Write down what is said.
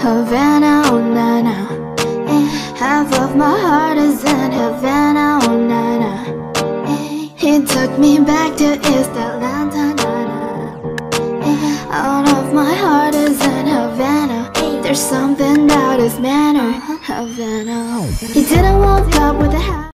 Havana, oh na na. Half of my heart is in Havana, oh na na. He took me back to East Atlanta, na na. Out of my heart is in Havana. There's something about his manner, Havana. He didn't walk up with a hat.